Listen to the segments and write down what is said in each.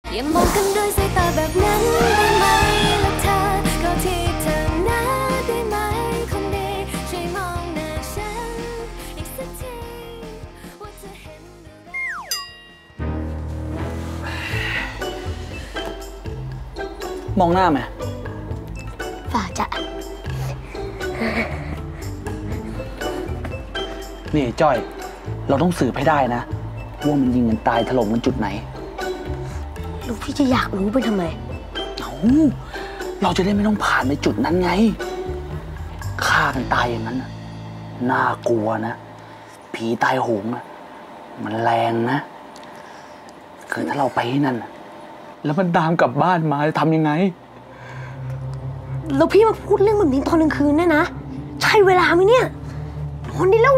อย่ามองกันด้วยสายตาแบบนั้นได้ไหมและเธอก็ที่เธอหน้าได้ไหมคนดีช่วยมองหน้าฉันอีกสักทีว่าจะเห็นมองหน้าไหมฝ่าจะนี่จ้อยเราต้องสืบให้ได้นะว่ามันยิงกันตายถล่มกันจุดไหนลูกพี่จะอยากรู้ไปทำไมเราจะได้ไม่ต้องผ่านไปจุดนั้นไงฆ่ากันตายอย่างนั้นน่ากลัวนะผีตายโหงนะมันแรงนะคือถ้าเราไปที่นั่นแล้วมันตามกลับบ้านมาจะทำยังไงแล้วพี่มาพูดเรื่องแบบนี้ตอนกลางคืนเนี่ยนะใช่เวลาไหมเนี่ยนอนได้แล้ว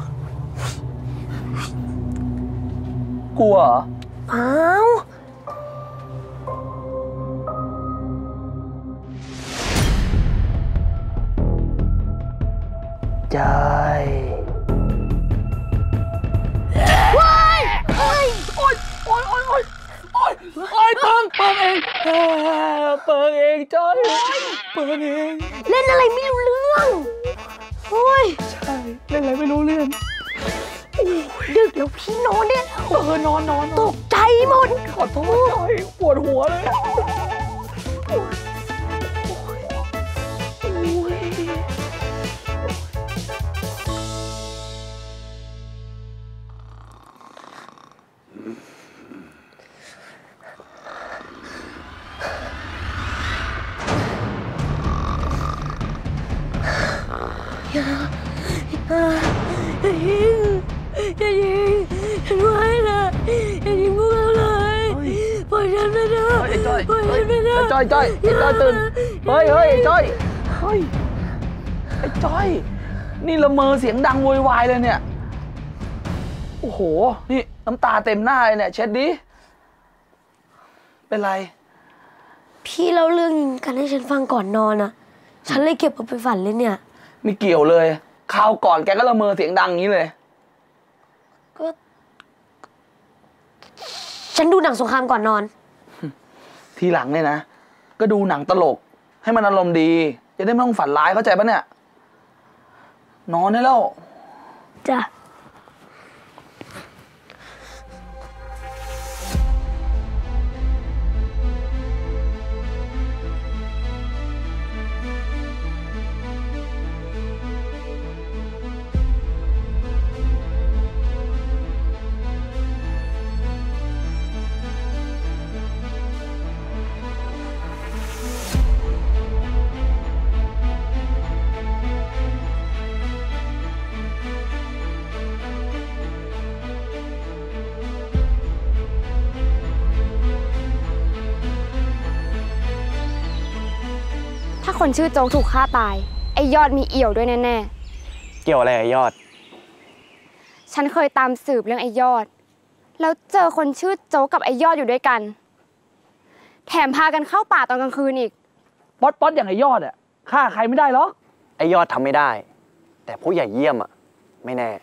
กลัวเหรออ้าวใจว้ายโอ้ยโอ้ยเปิงเองจ้อยเปิงเองเล่นอะไรไม่รู้เรื่องโอ้ยใช่เล่นอะไรไม่รู้เรื่องดึกแล้วพี่นอนเนี่ยนอนตกใจหมดขอโทษจ้อยปวดหัวเลยอย่ายิงฉันไว้นะอย่ายิงพวกเราเลยปล่อยฉันไปเถอะปล่อยฉันไปเถอะจ้อยตื่นเฮ้ยจ้อยไอ้จ้อยนี่ละเมอเสียงดังโวยวายเลยเนี่ยโอ้โหนี่น้ำตาเต็มหน้าเลยเนี่ยเช็ดดิเป็นไรพี่เล่าเรื่องยิงกันให้ฉันฟังก่อนนอนอะฉันเลยเก็บเอาไปฝันเลยเนี่ยไม่เกี่ยวเลยคราวก่อนแกก็ละเมอเสียงดังงี้เลยก็ฉันดูหนังสงครามก่อนนอนทีหลังเนี่ยนะก็ดูหนังตลกให้มันอารมณ์ดีจะได้ไม่ต้องฝันร้ายเข้าใจปะเนี่ยนอนได้แล้วจ้ะถ้าคนชื่อโจ๊กถูกฆ่าตายไอ้ยอดมีเอี่ยวด้วยแน่ๆเกี่ยวอะไรไอ้ยอดฉันเคยตามสืบเรื่องไอ้ยอดแล้วเจอคนชื่อโจ๊กกับไอ้ยอดอยู่ด้วยกันแถมพากันเข้าป่าตอนกลางคืนอีกป๊อดอย่างไอ้ยอดอะฆ่าใครไม่ได้หรอกไอ้ยอดทำไม่ได้แต่ผู้ใหญ่เยี่ยมอะไม่แน่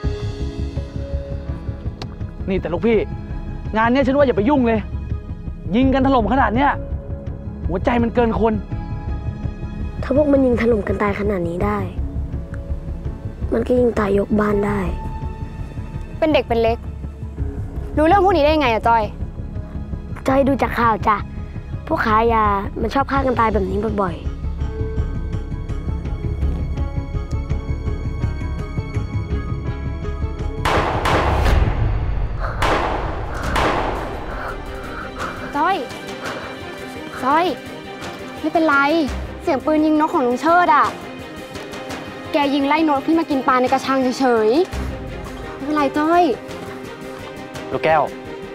นี่แต่ลูกพี่งานนี้ฉันว่าอย่าไปยุ่งเลยยิงกันถล่มขนาดเนี้ยหัวใจมันเกินคนถ้าพวกมันยิงถล่มกันตายขนาดนี้ได้มันก็ยิงตายยกบ้านได้เป็นเด็กเป็นเล็กรู้เรื่องพวกนี้ได้ยังไงอะจ้อยดูจากข่าวจ้ะพวกขายยามันชอบฆ่ากันตายแบบนี้บ่อยๆจ้อยไม่เป็นไรเสียงปืนยิงนกของลุงเชิดอะแกยิงไล่นกที่มากินปลาในกระชังเฉยๆไม่เป็นไรจ้อยลูกแก้ว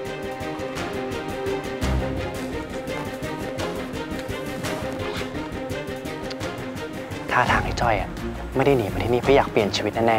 ท่าทางไอ้จ้อยอะไม่ได้หนีมาที่นี่เพื่ออยากเปลี่ยนชีวิตแน่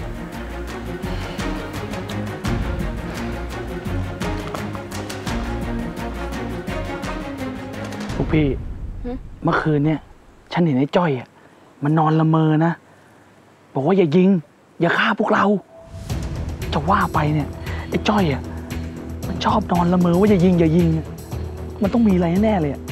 ๆลูกพี่เมื่อคืนเนี่ยฉันเห็นไอ้จ้อยมันนอนละเมอนะบอกว่าอย่ายิงอย่าฆ่าพวกเราจะว่าไปเนี่ยไอ้จ้อยมันชอบนอนละเมอว่าอย่ายิงมันต้องมีอะไรแน่ๆเลยอะ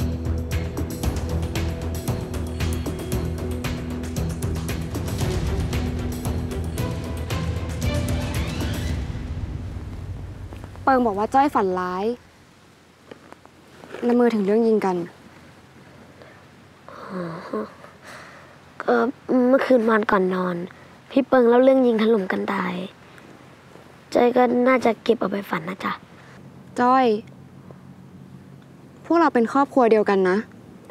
เปิงบอกว่าจ้อยฝันร้ายละเมอถึงเรื่องยิงกันก็เมื่อคืนวันก่อนนอน พี่เปิงเล่าเรื่องยิงถล่มกันตายจ้อยก็น่าจะเก็บเอาไปฝันนะจ๊ะจ้อย พวกเราเป็นครอบครัวเดียวกันนะ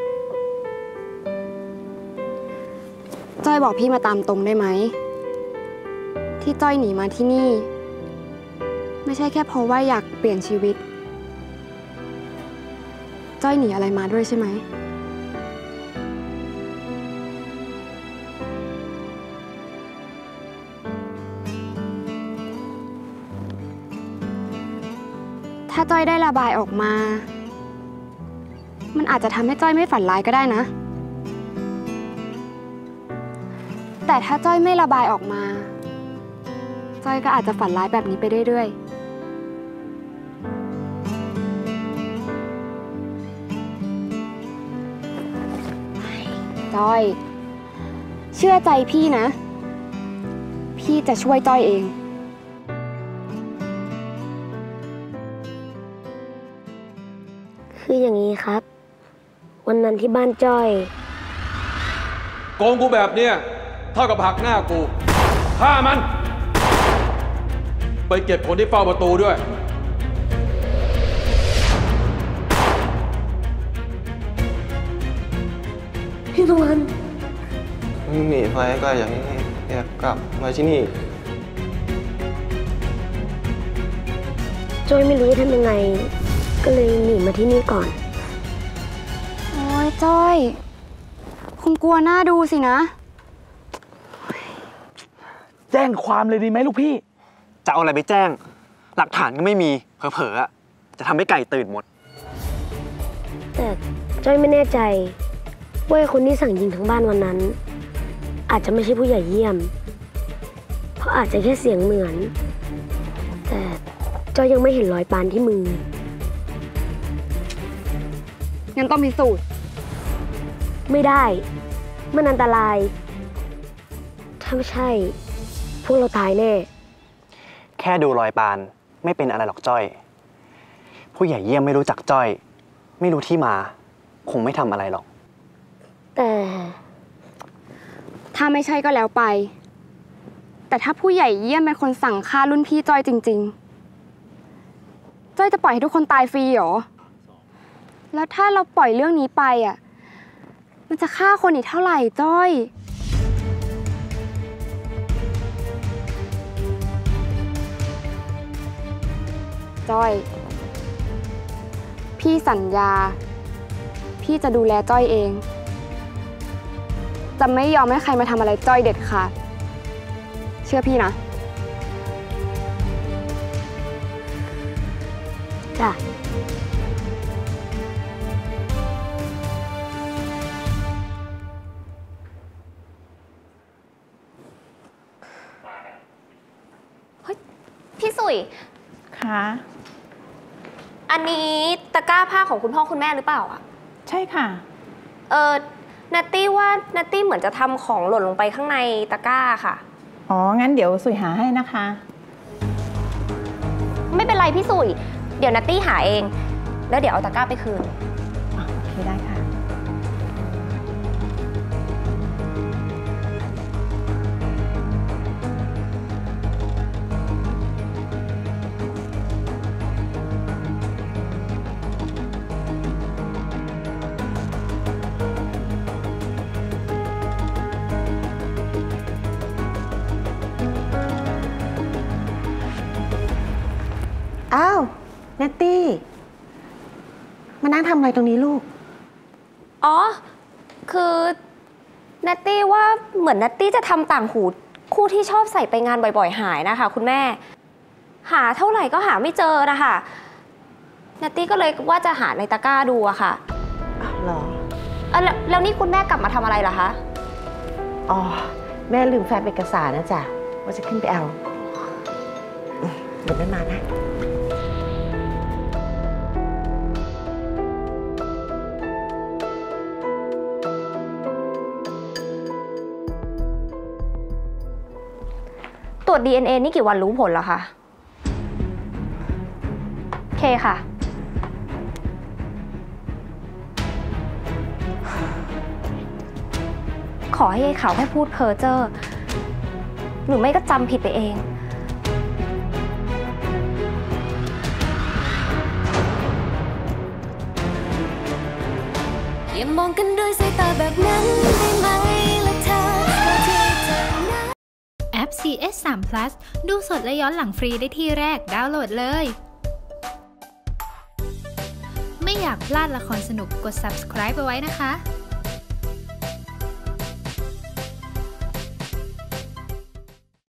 จ้อยบอกพี่มาตามตรงได้ไหม ที่จ้อยหนีมาที่นี่ ไม่ใช่แค่เพราะว่าอยากเปลี่ยนชีวิต จ้อยหนีอะไรมาด้วยใช่ไหม ถ้าจ้อยได้ระบายออกมา มันอาจจะทำให้จ้อยไม่ฝันร้ายก็ได้นะ แต่ถ้าจ้อยไม่ระบายออกมา จ้อยก็อาจจะฝันร้ายแบบนี้ไปเรื่อยๆ จ้อย เชื่อใจพี่นะ พี่จะช่วยจ้อยเองคืออย่างนี้ครับ วันนั้นที่บ้านจ้อยโกงกูแบบเนี้ยเท่ากับหักหน้ากูฆ่ามัน ไปเก็บคนที่เฝ้าประตูด้วยพี่ตะวันหนีไปก็อย่างนี้อยากกลับมาที่นี่จ้อยไม่รู้จะทำยังไง ก็เลยหนีมาที่นี่ก่อนโอ้ยจ้อยคงกลัวหน้าดูสินะแจ้งความเลยดีไหมลูกพี่จะเอาอะไรไปแจ้ง หลักฐานก็ไม่มีเผลอๆอะจะทำให้ไก่ตื่นหมดแต่จ้อยไม่แน่ใจว่าคนที่สั่งยิงทั้งบ้านวันนั้น อาจจะไม่ใช่ผู้ใหญ่เยี่ยม เพราะอาจจะแค่เสียงเหมือน แต่จ้อยยังไม่เห็นรอยปานที่มืองั้นต้องพิสูจน์ไม่ได้ มันอันตราย ถ้าไม่ใช่ พวกเราตายแน่แค่ดูรอยปานไม่เป็นอะไรหรอกจ้อย ผู้ใหญ่เยี่ยมไม่รู้จักจ้อย ไม่รู้ที่มา คงไม่ทำอะไรหรอกแต่ถ้าไม่ใช่ก็แล้วไป แต่ถ้าผู้ใหญ่เยี่ยมเป็นคนสั่งฆ่ารุ่นพี่จ้อยจริงๆ จ้อยจะปล่อยให้ทุกคนตายฟรีเหรอ แล้วถ้าเราปล่อยเรื่องนี้ไปอ่ะ มันจะฆ่าคนอีกเท่าไหร่จ้อย จ้อย พี่สัญญา พี่จะดูแลจ้อยเอง จะไม่ยอมให้ใครมาทำอะไรจ้อยเด็ดขาด เชื่อพี่นะจ้ะพี่สุยค่ะอันนี้ตะกร้าผ้าของคุณพ่อคุณแม่หรือเปล่าอะใช่ค่ะนัตตี้ว่านัตตี้เหมือนจะทำของหล่นลงไปข้างในตะกร้าค่ะอ๋อ งั้นเดี๋ยวสุยหาให้นะคะไม่เป็นไรพี่สุย เดี๋ยวนัตตี้หาเอง แล้วเดี๋ยวเอาตะกร้าไปคืนอ๋อ โอเคได้ค่ะอ้าวนัตตี้มานั่งทำอะไรตรงนี้ลูกอ๋อ คือนัตตี้ว่าเหมือนนัตตี้จะทำต่างหูคู่ที่ชอบใส่ไปงานบ่อยๆหายนะคะคุณแม่ หาเท่าไหร่ก็หาไม่เจอนะคะนัตตี้ก็เลยว่าจะหาในตะกร้าดูอะค่ะอ้าวเหรอแล้วนี่คุณแม่กลับมาทำอะไรล่ะคะอ๋อ แม่ลืมแฟ้มเอกสารนะจ๊ะว่าจะขึ้นไปเอาเดี๋ยวแม่มานะจ DNA นี่กี่วันรู้ผลเหรอคะโอเคค่ะขอให้ยายขาวแค่พูดเพ้อเจ้อหรือไม่ก็จำผิดไปเองอย่ามองกันด้วยสายตาแบบนั้นได้ไหมล่ะเธอที่เธอนั้นแอป CS3 Plus ดูสดและย้อนหลังฟรีได้ที่แรกดาวน์โหลดเลย ไม่อยากพลาดละครสนุกกด subscribe ไปไว้นะคะ